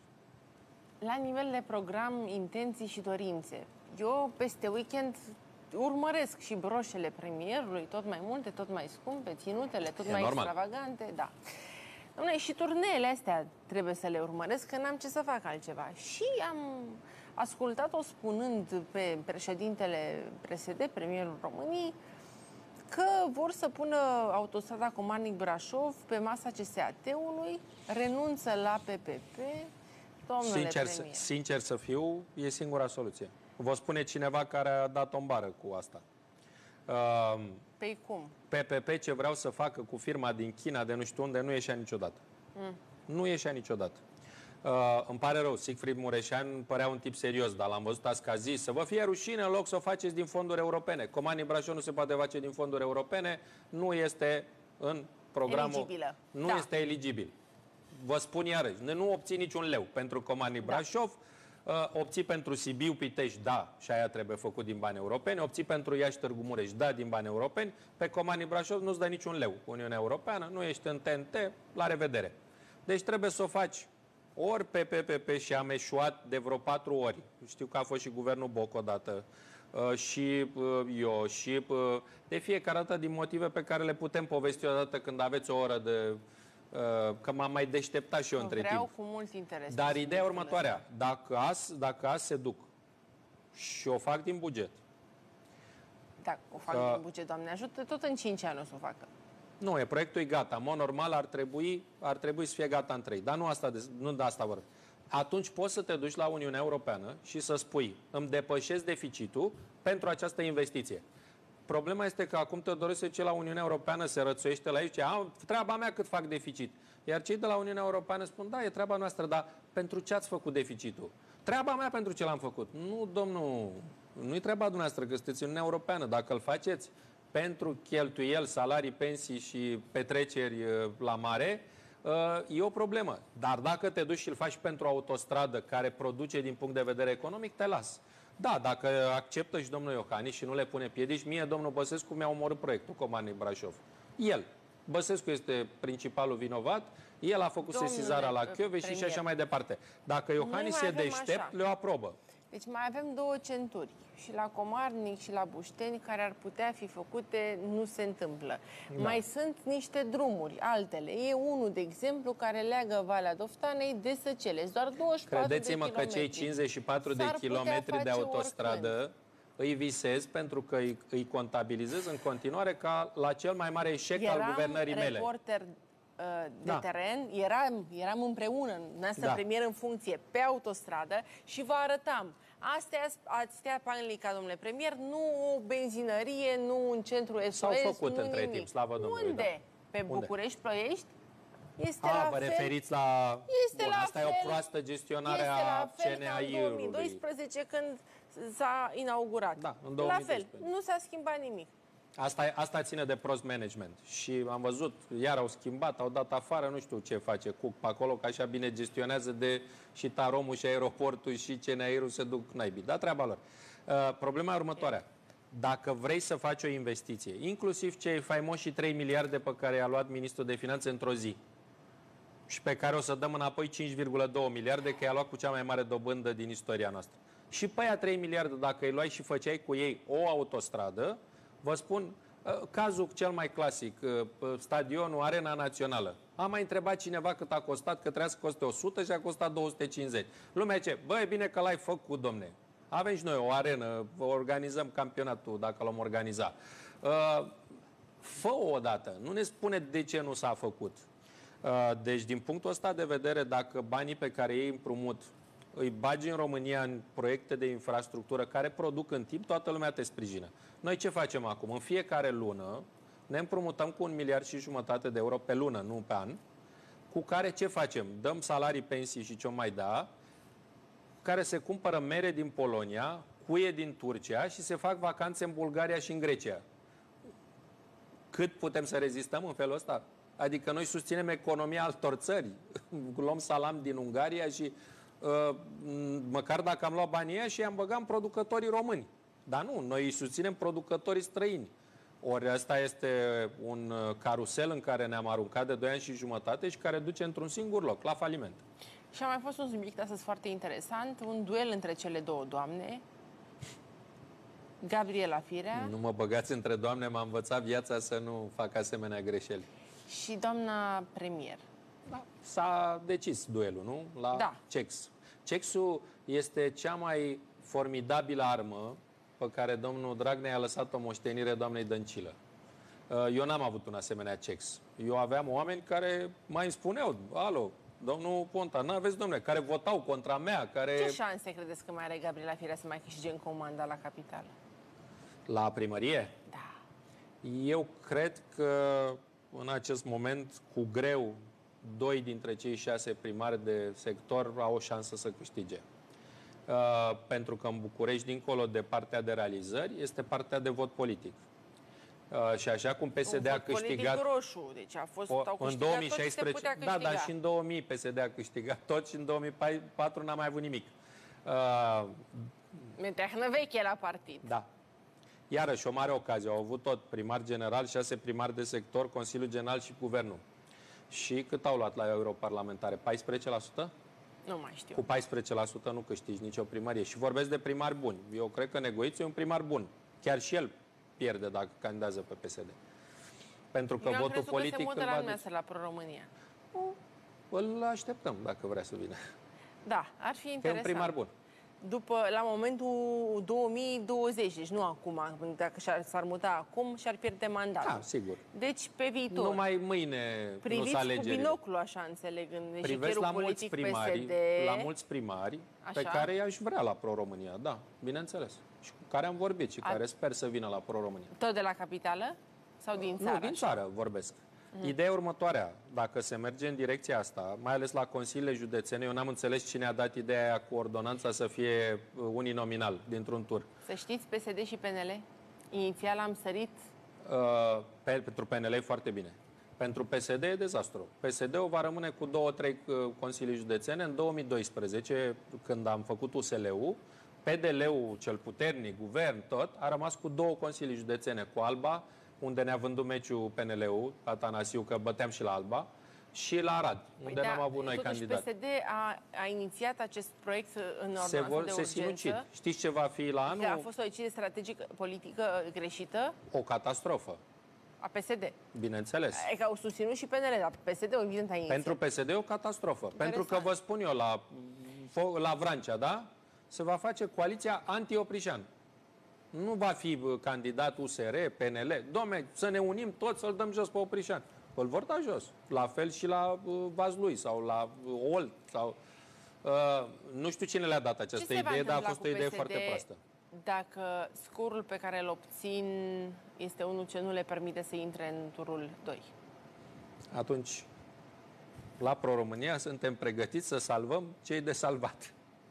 La nivel de program, intenții și dorințe. Eu, peste weekend, urmăresc și broșele premierului, tot mai multe, tot mai scumpe, ținutele, tot e mai normal. extravagante, da. Doamne, și turneele astea trebuie să le urmăresc, că n-am ce să fac altceva. Și am ascultat-o spunând pe președintele P S D, premierul României, că vor să pună autostrada Comarnic-Brașov pe masa C S A T-ului, renunță la P P P. Domnule Sincer, premier. sincer să fiu, e singura soluție. Vă spune cineva care a dat o bară cu asta. Uh, Păi cum? P P P ce vreau să facă cu firma din China de nu știu unde nu ieșea niciodată. Mm. Nu ieșea niciodată. Uh, îmi pare rău, Siegfried Mureșan părea un tip serios, dar l-am văzut azi că a zis să vă fie rușine în loc să o faceți din fonduri europene. Comarnic Brașov nu se poate face din fonduri europene, nu este în programul... Eligibilă. Nu Da. este eligibil. Vă spun iarăși, nu obții niciun leu pentru Comarnic Brașov, da. uh, obții pentru Sibiu, Pitești, da, și aia trebuie făcut din bani europeni, obții pentru Iași, Târgu Mureș, da, din bani europeni, pe Comarnic Brașov nu-ți dă niciun leu. Uniunea Europeană, nu ești în T N T, la revedere. Deci trebuie să o faci ori pe P P P și am eșuat de vreo patru ori. Știu că a fost și guvernul Boc odată, uh, și uh, eu, și uh, de fiecare dată din motive pe care le putem povesti odată când aveți o oră de... Uh, că m-am mai deșteptat și eu între Vreau timp. cu mult interes. Dar ideea următoarea, dacă azi, dacă azi se duc și o fac din buget. Dacă o fac Uh, din buget, Doamne ajută, tot în cinci ani o să o facă. Nu, e proiectul e gata. În mod normal ar trebui, ar trebui să fie gata în trei. Dar nu, asta de, nu de asta vorbesc. Atunci poți să te duci la Uniunea Europeană și să spui, îmi depășesc deficitul pentru această investiție. Problema este că acum Teodore se duce la Uniunea Europeană, se rățuiește la ei și zice, a, treaba mea cât fac deficit. Iar cei de la Uniunea Europeană spun, da, e treaba noastră, dar pentru ce ați făcut deficitul? Treaba mea pentru ce l-am făcut. Nu, domnul, nu-i treaba dumneavoastră, că sunteți în Uniunea Europeană. Dacă îl faceți pentru cheltuieli, salarii, pensii și petreceri la mare, e o problemă. Dar dacă te duci și îl faci pentru autostradă care produce din punct de vedere economic, te las. Da, dacă acceptă și domnul Iohannis și nu le pune piedici, mie, domnul Băsescu mi-a omorât proiectul Comarnic Brașov. El. Băsescu este principalul vinovat, el a făcut Domnule sesizarea la Chioveși și așa mai departe. Dacă Iohannis e deștept, le aprobă. Deci mai avem două centuri, și la Comarnic și la Bușteni, care ar putea fi făcute, nu se întâmplă. Da. Mai sunt niște drumuri, altele. E unul, de exemplu, care leagă Valea Doftanei de Săcele. Doar douăzeci și patru Credeți-mă de kilometri. că cei cincizeci și patru de kilometri de autostradă oricând. Îi visez pentru că îi, îi contabilizez în continuare ca la cel mai mare eșec Eram al guvernării mele. reporter de Da. teren, eram, eram împreună, noastră Da. premier în funcție, pe autostradă și vă arătam. Astea, astea Panlica, domnule premier, nu o benzinărie, nu un centru S O S, S-au făcut nu între nimic. timp, slavă Domnului. Unde? Da. Pe Unde? București-Ploiești? Este A, la vă fel. referiți la... Este Bun, la asta fel. e o proastă gestionare Este a la fel ca în două mii C N A I-ului. doisprezece când s-a inaugurat. Da, în la două mii fel, doisprezece. nu s-a schimbat nimic. Asta, asta ține de prost management. Și am văzut, iar au schimbat, au dat afară, nu știu ce face Cook pe acolo, că așa bine gestionează de și Taromul și aeroportul și C N A I-ul se duc naibii. Da, treaba lor. Uh, problema e următoarea. Dacă vrei să faci o investiție, inclusiv cei faimoși trei miliarde pe care i-a luat ministrul de finanțe într-o zi și pe care o să dăm înapoi cinci virgulă doi miliarde, că i-a luat cu cea mai mare dobândă din istoria noastră. Și pe aia trei miliarde, dacă îi luai și făceai cu ei o autostradă, vă spun, cazul cel mai clasic, stadionul Arena Națională. Am mai întrebat cineva cât a costat, că trebuia să coste o sută și a costat două sute cincizeci. Lumea ce? Bă, e bine că l-ai făcut, domne. Avem și noi o arenă, organizăm campionatul, dacă l-am organiza. Fă-o odată, nu ne spune de ce nu s-a făcut. Deci, din punctul ăsta de vedere, dacă banii pe care ei împrumut îi bagi în România în proiecte de infrastructură care produc în timp, toată lumea te sprijină. Noi ce facem acum? În fiecare lună ne împrumutăm cu un miliard și jumătate de euro pe lună, nu pe an, cu care ce facem? Dăm salarii, pensii și ce mai da, care se cumpără mere din Polonia, cuie din Turcia și se fac vacanțe în Bulgaria și în Grecia. Cât putem să rezistăm în felul ăsta? Adică noi susținem economia altor țări. Luăm salam din Ungaria și uh, măcar dacă am luat banii ăia și i-am băgat în producătorii români. Dar nu, noi îi susținem producătorii străini. Ori asta este un carusel în care ne-am aruncat de doi ani și jumătate și care duce într-un singur loc, la faliment. Și a mai fost un subiect astăzi foarte interesant, un duel între cele două doamne, Gabriela Firea Nu mă băgați între doamne, m-a învățat viața să nu fac asemenea greșeli. și doamna premier. Da. S-a decis duelul, nu? La Da. C E X. C E X-ul este cea mai formidabilă armă pe care domnul Dragnea i-a lăsat-o moștenire doamnei Dăncilă. Eu n-am avut un asemenea C E X. Eu aveam oameni care mai îmi spuneau, alo, domnul Ponta, n-aveți, domnule, care votau contra mea, care... Ce șanse credeți că mai are Gabriela Firea să mai câștige încă un mandat la capitală? La primărie? Da. Eu cred că în acest moment, cu greu, doi dintre cei șase primari de sector au o șansă să câștige. Uh, pentru că în București, dincolo de partea de realizări, este partea de vot politic. Uh, și așa cum P S D un a vot câștigat... politic roșu, deci a fost, O, au în câștigat două mii tot ce se șaisprezece, putea da, câștiga. dar și în două mii P S D a câștigat tot și în două mii patru n-a mai avut nimic. Uh, Meteahnă veche la partid. da. Iarăși, o mare ocazie. Au avut tot primar general, șase primari de sector, Consiliul General și Guvernul. Și cât au luat la europarlamentare? paisprezece la sută? Nu mai știu. Cu paisprezece la sută nu câștigi nicio primărie. Și vorbesc de primari buni. Eu cred că Negoițiu e un primar bun. Chiar și el pierde dacă candidează pe P S D. Pentru că Eu am votul crezut politic că se mută îl la va dumneavoastră la Pro-România. Îl așteptăm dacă vrea să vină. Da, ar fi Că e un interesant. primar bun. După, la momentul două mii douăzeci, deci nu acum, dacă și-ar, s-ar muta acum, și-ar pierde mandatul. Da, sigur. Deci, pe viitor, Numai mâine nu priviți s-a cu alegerile. binoclu, așa înțeleg, în Privesc eșichierul la mulți politic primari, P S D. la mulți primari pe Așa. care i-aș vrea la Pro-România, da, bineînțeles. Și cu care am vorbit și A- care sper să vină la Pro-România. Tot de la capitală? Sau din țară? Nu, din așa? țară vorbesc. Ideea următoarea, dacă se merge în direcția asta, mai ales la consiliile județene, eu n-am înțeles cine a dat ideea aia cu ordonanța să fie uninominal dintr-un tur. Să știți, P S D și P N L, inițial am sărit, Uh, pe, pentru P N L e foarte bine. Pentru P S D e dezastru. P S D-ul va rămâne cu două, trei uh, consilii județene. În două mii doisprezece, când am făcut U S L-ul, P D L-ul cel puternic, guvern, tot, a rămas cu două consilii județene, cu Alba, unde ne-a vândut meciul P N L-ul, Atanasiu, că băteam și la Alba, și la Arad, unde da, n-am avut noi totuși candidat. P S D a, a inițiat acest proiect în ordonanță Se, vor, de se urgență. sinucid. Știți ce va fi la anul? Că a fost o decizie strategică politică greșită O catastrofă, a P S D. bineînțeles. E că au susținut și P N L, dar P S D-ul evident a inițiat. Pentru P S D e o catastrofă. Pentru că vă spun eu, la, la Vrancea, da? Se va face coaliția anti-Oprișan. Nu va fi candidat U S R, P N L. Dom'le, să ne unim toți să-l dăm jos pe Oprișan. îl vor da jos. La fel și la uh, Vaslui sau la uh, Olt. Sau, uh, nu știu cine le-a dat această idee, dar a fost o idee foarte proastă. Dacă scorul pe care îl obțin este unul ce nu le permite să intre în turul doi? Atunci, la Pro-România suntem pregătiți să salvăm cei de salvat.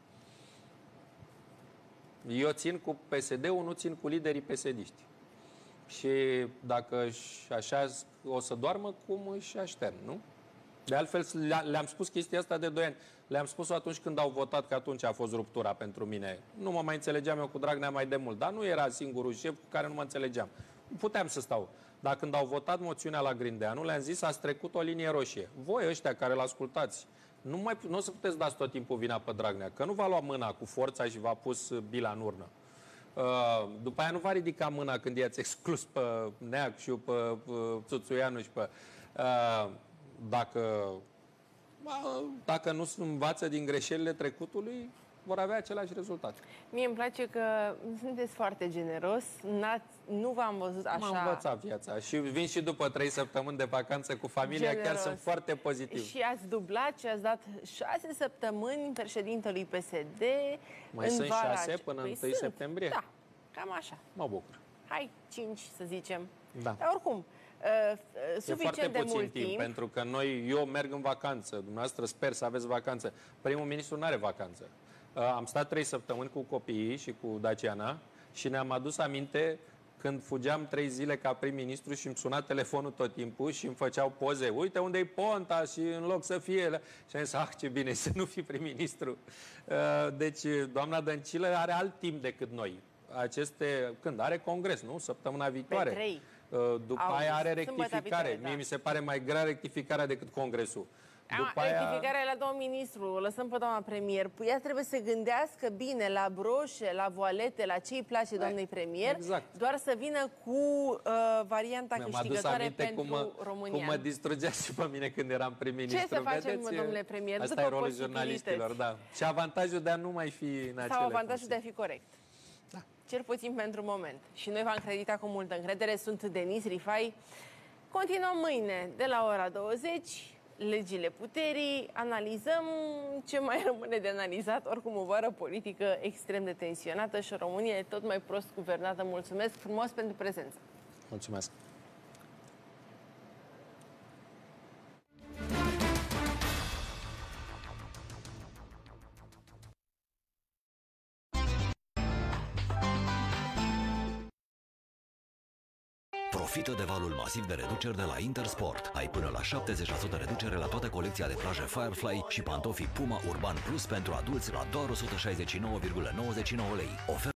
Eu țin cu P S D-ul, nu țin cu liderii P S D-iști. Și dacă își așează, o să doarmă cum își aștern, nu? De altfel, le-am spus chestia asta de doi ani. Le-am spus-o atunci când au votat, că atunci a fost ruptura pentru mine. Nu mă mai înțelegeam eu cu Dragnea mai de mult, dar nu era singurul șef cu care nu mă înțelegeam. Puteam să stau. Dar când au votat moțiunea la Grindeanu, le-am zis, ați trecut o linie roșie. Voi ăștia care l-ascultați, nu, mai, nu o să puteți dați tot timpul vina pe Dragnea, că nu v-a luat mâna cu forța și v-a pus bila în urnă. Uh, după aia nu va ridica mâna când i-ați exclus pe Neacșu, pe uh, Țuțuianu și pe... Uh, dacă, uh, dacă nu se învață din greșelile trecutului, vor avea același rezultat. Mie îmi place că sunteți foarte generos, nu v-am văzut așa... M-am învățat viața și vin și după trei săptămâni de vacanță cu familia, generos. Chiar sunt foarte pozitiv. Și ați dublat și ați dat șase săptămâni președintelui P S D. Mai în sunt vara... șase până păi în întâi septembrie? Da, cam așa. Mă bucur. Hai, cinci să zicem. Da. Dar oricum, uh, suficient e foarte de puțin mult timp, timp, pentru că noi, eu merg în vacanță, dumneavoastră sper să aveți vacanță. Primul ministru nu are vacanță. Am stat trei săptămâni cu copiii și cu Daciana și ne-am adus aminte când fugeam trei zile ca prim-ministru și îmi suna telefonul tot timpul și îmi făceau poze. Uite unde e Ponta și în loc să fie... Și am zis, ah, ce bine să nu fii prim-ministru. Deci, doamna Dăncilă are alt timp decât noi. Aceste... Când? Are congres, nu? Săptămâna viitoare. Pe trei. După August. Aia are rectificare. Viitoare, da. Mie mi se pare mai grea rectificarea decât congresul. După aia... Rectificarea la domnul ministru, o lăsăm pe doamna premier. Ea trebuie să gândească bine la broșe, la voalete, la ce îi place doamnei premier, exact. Doar să vină cu uh, varianta câștigătoare pentru cum mă, România. Cum mă distrugea și pe mine când eram prim-ministru. Ce să facem, mă, domnule premier? Asta e rolul jurnaliștilor, da. Și avantajul de a nu mai fi în acele Sau avantajul funcții. de a fi corect. Da. Cel puțin pentru moment. Și noi v-am creditat cu multă încredere. Sunt Denis Rifai. Continuăm mâine de la ora douăzeci. Legile puterii, analizăm ce mai rămâne de analizat, oricum o vară politică extrem de tensionată și o România tot mai prost guvernată. Mulțumesc frumos pentru prezență! Mulțumesc! Profită de valul masiv de reduceri de la Intersport. Ai până la șaptezeci la sută reducere la toată colecția de plaje Firefly și pantofii Puma Urban Plus pentru adulți la doar o sută șaizeci și nouă virgulă nouăzeci și nouă lei. Ofertă